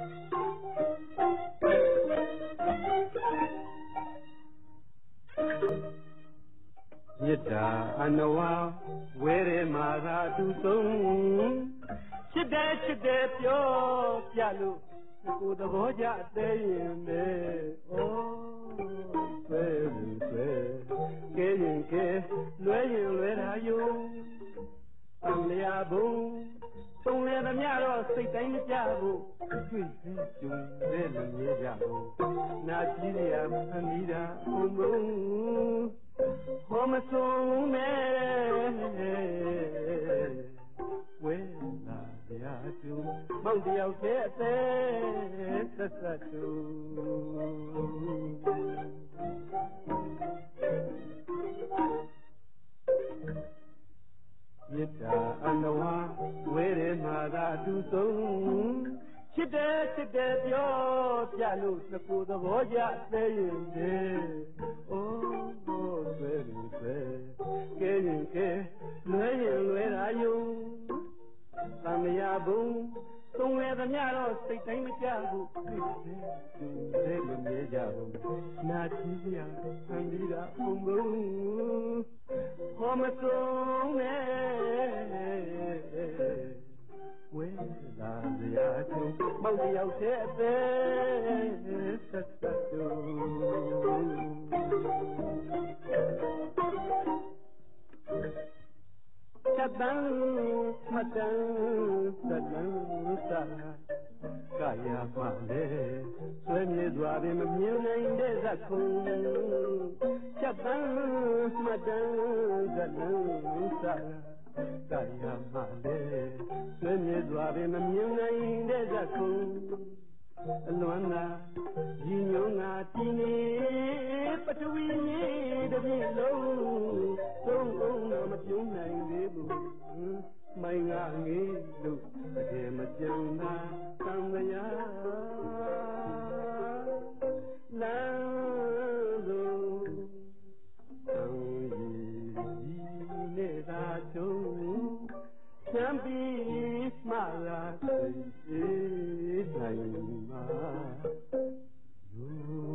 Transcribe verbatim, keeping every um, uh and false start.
မေတ္တာအနဝဝဲရဲမှာသာသူဆုံးချစ်တဲ့ချစ်တဲ့ပြောပြလို့ကိုယ်သဘောကျတဲ့ရင်ပဲဩဆွဲလို့ဆွဲကဲရင်ကဲလွဲရင်လွဲတာယုံအမလျာဘုံသုံးလဲသမျှတော့စိတ်တိုင်းမကြဘူးတွေ့စေကျုံတဲ့လူမြဲကြဘူးနာကြည့်ရမှန်ပြီးတာဘုံဘုံဟောမဆုံးနဲ့ဝဲလာရတူမောင်တယောက်တည်းအသေးသက်သက်တူမေတ္တာအနဝဝဲရဲမှာသာတူဆုံးချစ်တဲ့ချစ်တဲ့ပြောပြလို့သကူသဘောကျသေးရင်လေဩဆွဲလို့ဆွဲကဲရင်ကဲလွဲရင်လွဲတာယုံသံဃာဘုံသုံးလဲသမျှတော့စိတ်တိုင်းမကြဘူးသိတယ်သူလည်းမမြဲကြဘူးနာကြည့်ရဆံပြီးတာဘုံဘုံဟောမဆုံးနဲ့ဝဲလာစရာချုံမောင်တယောက်တည်းအသေးဆက်ဆက်တူချက်တန်းမတန်းသတန်းစာကာယမှလေဆွေးမြေစွာပင်မမြင်နိုင်တဲ့ဇက်ခုံချက်တန်းမတန်းသတန်းစာကာယမှလေဆွေးမြေစွာပင်မမြင်နိုင်တဲ့ဇက်ခုံအလွန်သာညီညွတ်ငါတည်နေပထဝီမြေတစ်ပြည့်လုံးသုံးအောင်တော့မပြုံးနိုင်သေးဘူးမိုင်းငါငေးလို့တကယ်မကြံသာသံမယာလမ်းလို့သံရည်ကြီးနဲ့သာချုံချမ်းပြီးမှလာစိတ်အေးနိုင်မှာ